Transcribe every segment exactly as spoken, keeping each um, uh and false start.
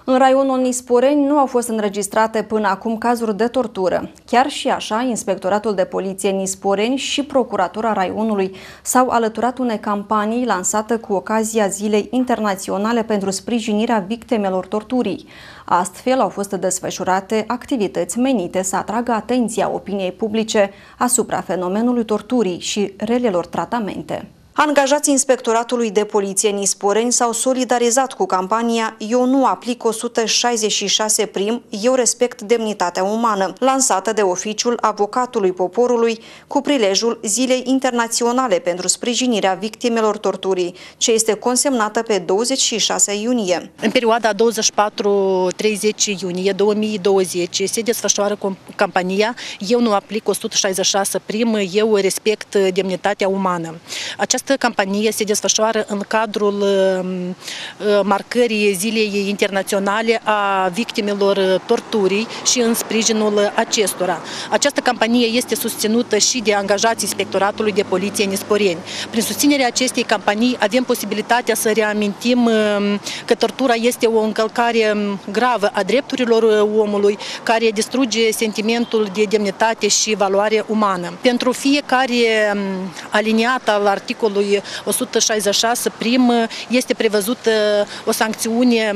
În raionul Nisporeni nu au fost înregistrate până acum cazuri de tortură. Chiar și așa, Inspectoratul de Poliție Nisporeni și Procuratura Raionului s-au alăturat unei campanii lansate cu ocazia Zilei Internaționale pentru sprijinirea victimelor torturii. Astfel au fost desfășurate activități menite să atragă atenția opiniei publice asupra fenomenului torturii și relelor tratamente. Angajații Inspectoratului de Poliție Nisporeni s-au solidarizat cu campania Eu nu aplic o sută șaizeci și șase prim, eu respect demnitatea umană, lansată de Oficiul Avocatului Poporului cu prilejul Zilei Internaționale pentru sprijinirea victimelor torturii, ce este consemnată pe douăzeci și șase iunie. În perioada douăzeci și patru treizeci iunie două mii douăzeci se desfășoară campania Eu nu aplic o sută șaizeci și șase prim, eu respect demnitatea umană. Această Această campanie se desfășoară în cadrul marcării Zilei Internaționale a victimelor torturii și în sprijinul acestora. Această campanie este susținută și de angajații Inspectoratului de Poliție Nisporeni. Prin susținerea acestei campanii avem posibilitatea să reamintim că tortura este o încălcare gravă a drepturilor omului, care distruge sentimentul de demnitate și valoare umană. Pentru fiecare aliniat al articolului o sută șaizeci și șase prim este prevăzută o sancțiune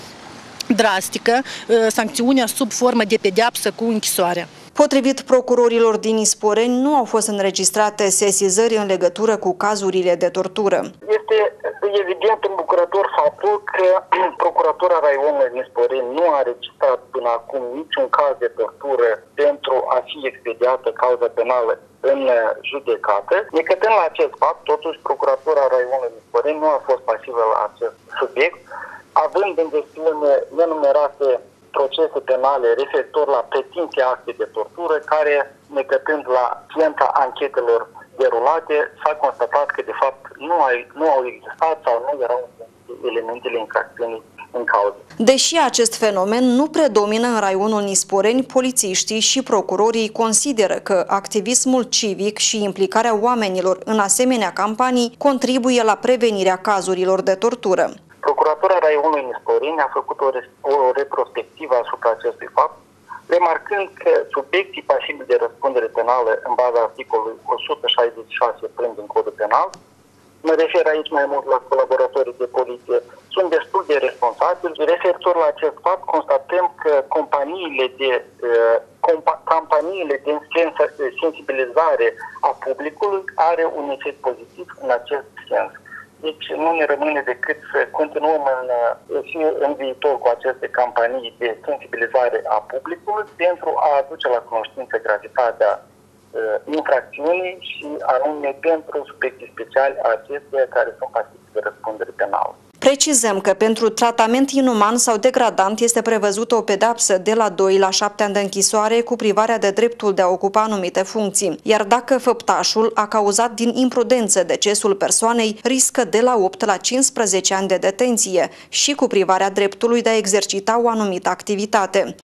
drastică, sancțiunea sub formă de pedeapsă cu închisoare. Potrivit procurorilor din Nisporeni, nu au fost înregistrate sesizări în legătură cu cazurile de tortură. Este evident îmbucurător faptul că Procuratura Raionului Nisporeni nu a registrat până acum niciun caz de tortură pentru a fi expediată cauza penală în judecată. Necătând la acest fapt, totuși Procuratura Raionului Nisporeni nu a fost pasivă la acest subiect, având în gestiune nenumerate procese penale referitor la pretinse acte de tortură, care, necătând la sciența anchetelor derulate, s-a constatat că, de fapt, nu, ai, nu au existat sau nu erau elementele infracțiunii în cauză. Deși acest fenomen nu predomină în raionul Nisporeni, polițiștii și procurorii consideră că activismul civic și implicarea oamenilor în asemenea campanii contribuie la prevenirea cazurilor de tortură. Procuratura Raionului Nisporeni a făcut o, o retrospectivă asupra acestui fapt, remarcând că subiectii pasibili de răspundere penală în baza articolului o sută șaizeci și șase prim din Codul Penal, mă refer aici mai mult la colaboratorii de poliție, sunt destul de responsabili. Referitor la acest fapt, constatăm că companiile de, compa, campaniile de sensibilizare a publicului are un efect pozitiv în acest sens. Deci nu ne rămâne decât să continuăm în, și în viitor cu aceste campanii de sensibilizare a publicului pentru a aduce la cunoștință gravitatea uh, infracțiunii și anume pentru subiectii speciali acestea care sunt pasibili de răspundere penală. Precizăm că pentru tratament inuman sau degradant este prevăzută o pedeapsă de la doi la șapte ani de închisoare cu privarea de dreptul de a ocupa anumite funcții, iar dacă făptașul a cauzat din imprudență decesul persoanei, riscă de la opt la cincisprezece ani de detenție și cu privarea dreptului de a exercita o anumită activitate.